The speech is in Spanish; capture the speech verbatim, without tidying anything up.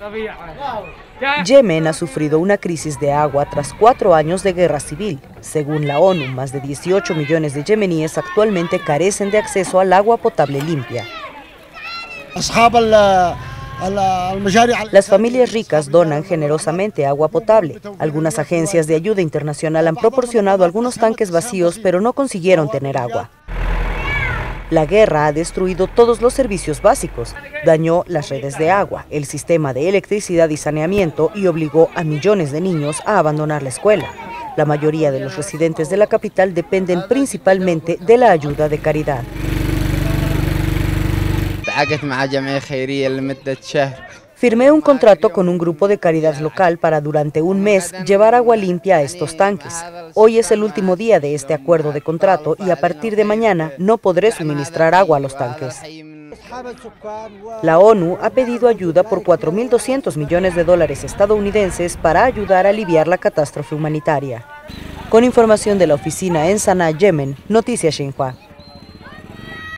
Yemen ha sufrido una crisis de agua tras cuatro años de guerra civil. Según la ONU, más de dieciocho millones de yemeníes actualmente carecen de acceso al agua potable limpia. Las familias ricas donan generosamente agua potable. Algunas agencias de ayuda internacional han proporcionado algunos tanques vacíos, pero no consiguieron tener agua. La guerra ha destruido todos los servicios básicos, dañó las redes de agua, el sistema de electricidad y saneamiento y obligó a millones de niños a abandonar la escuela. La mayoría de los residentes de la capital dependen principalmente de la ayuda de caridad. Firmé un contrato con un grupo de caridad local para durante un mes llevar agua limpia a estos tanques. Hoy es el último día de este acuerdo de contrato y a partir de mañana no podré suministrar agua a los tanques. La ONU ha pedido ayuda por cuatro mil doscientos millones de dólares estadounidenses para ayudar a aliviar la catástrofe humanitaria. Con información de la oficina en Saná, Yemen, Noticias Xinhua.